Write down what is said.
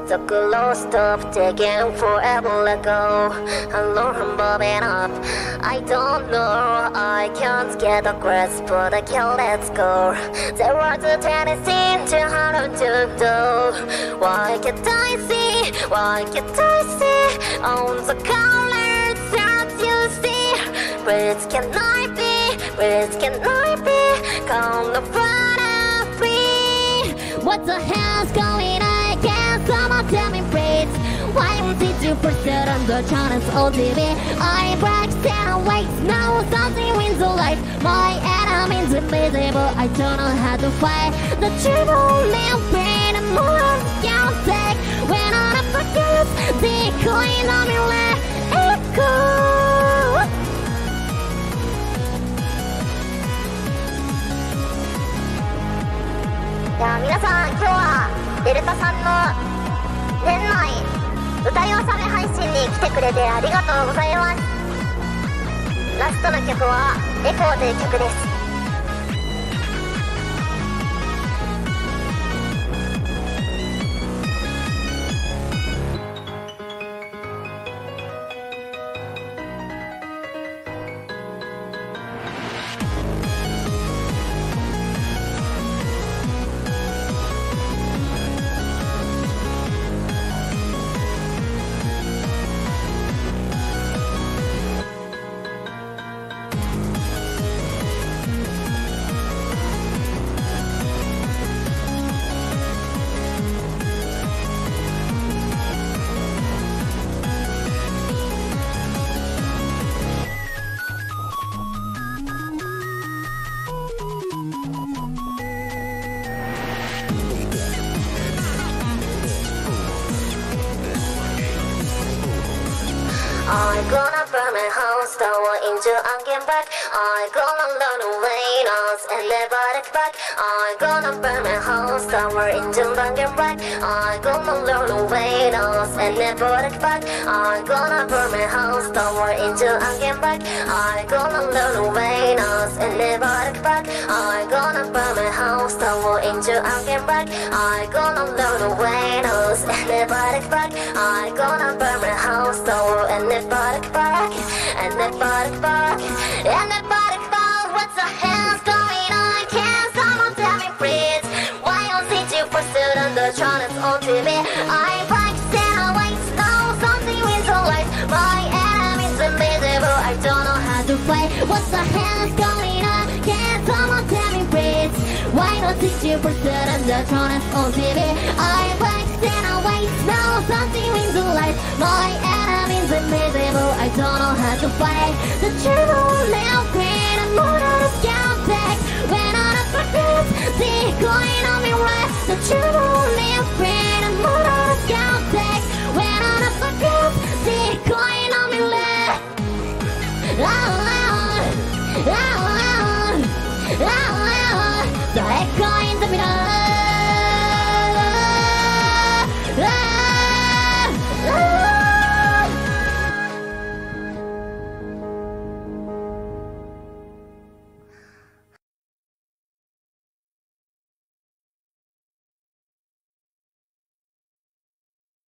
The close stop taking forever let go. Alone I'm bobbing up. I don't know, I can't get a grasp, but I can't let go. There was a tendency to harder to do. Why can't I see? Why can't I see? On the colors that you see. Where can I be? Where can I be? Come to find free. What the hell's going on? Can someone tell me please? Why did you pursue on the channels on TV? I break down weights, now something wins the life. My enemy's invisible, I don't know how to fight. The triple little pain and more can't take. When I'm up against the coin on me, let it go. いや皆さん、今日はデルタさんの年内歌い納め配信に来てくれてありがとうございます。ラストの曲はエコーという曲です。I'm gonna burn my house down into and get back. I'm gonna learn the way now and never look back. I'm gonna burn my house down into and get back. I'm gonna learn the way now and never look back. I'm gonna burn my house down into and get back. I'm gonna learn the way now and never look back. I'm gonna burn my house down into and get back. I'm gonna learn the way now and never look back. I'm gonna burn my house down and never look back. And never look back. And never look back. What the hell's going on? Can someone tell me please? Why don't you pursue on the channels on TV? I practice and I wait. Now something wins the life. My enemy's invisible. I don't know how to fight. What the hell's going on? Can someone tell me please? Why don't you pursue on the channels on TV? I practice and I wait. Now something wins the life. My enemy's invisible. I don't know how to fight. The triple little green and more than a scout tech. When I'm up against the coin on me right. The triple little green and more than a scout tech. When I'm up against the coin on me left. The echo in the middle.